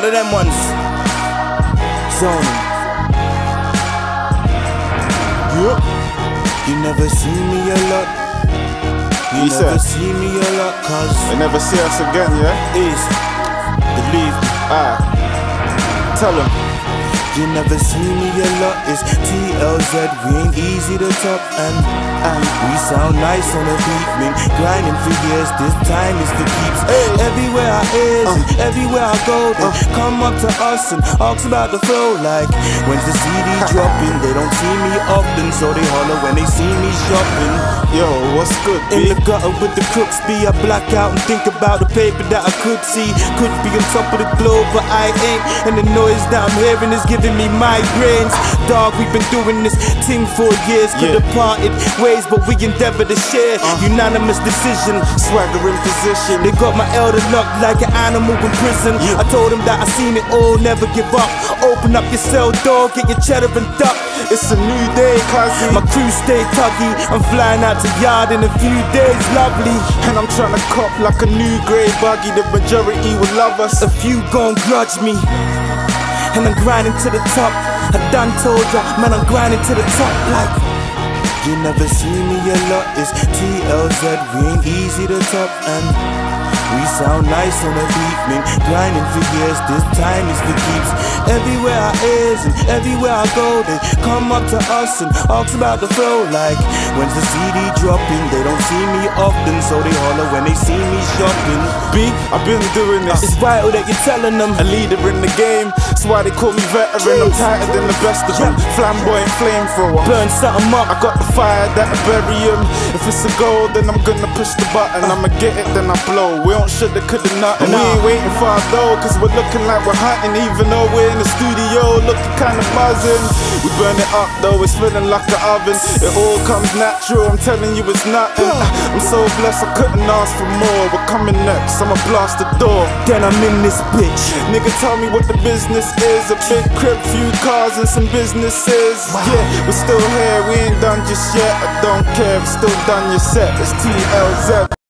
One of them ones. Zoning. Yup. You never see me a lot. You never see me a lot, cause they never see us again, yeah? Is believe me. Tell them. You never see me a lot, it's TLZ, we ain't easy to top and we sound nice on the beat, been grinding for years, this time is for keeps. Everywhere I is, and everywhere I go, they come up to us and ask about the flow, like, when's the CD dropping? They don't see me often, so they holler when they see me shopping. Yo, what's good, B? In the gutter with the crooks be, I black out and think about the paper that I could see. Could be on top of the globe, but I ain't, and the noise that I'm hearing is giving me migraines. Dog, we've been doing this thing for years. Could have parted ways, but we endeavor to share. Unanimous decision, Swagger in position. they got my elder locked like an animal in prison. I told them that I seen it all, never give up. Open up your cell door, get your cheddar and duck. It's a new day, cuzzy. My crew stay tuggy, I'm flying out to yard in a few days, lovely. And I'm trying to cop like a new grey buggy. The majority will love us. A few gon' grudge me, and I'm grinding to the top. I done told ya, man, I'm grinding to the top like. You never see me a lot, it's TLZ, we ain't easy to top and we sound nice on the beat, been grinding for years, this time is for keeps. Everywhere I is and everywhere I go, they come up to us and ask about the flow, like, when's the CD dropping? They don't see me often, so they holler when they see me shopping. B, I've been doing this. It's vital that you're telling them. A leader in the game, that's why they call me veteran. I'm tighter than the best of them. Flamboyant flamethrower. Burn something up. I got the fire that'll bury him. If it's a goal, then I'm gonna push the button. I'ma get it, then I blow. We don't shoulda, coulda, nothing. We ain't waiting for our dough, cause we're looking like we're hunting. Even though we're in the studio, looking kinda buzzing. We burn it up though, it's feeling like an oven. It all comes natural, I'm telling you it's nothing. I'm so blessed, I couldn't ask for more. We're coming next, I'ma blast the door. Then I'm in this bitch. Nigga, tell me what the business is. A big crib, few cars and some businesses. Yeah, we're still here, we ain't done just yet. I don't care, we're still done your set. It's TLZ.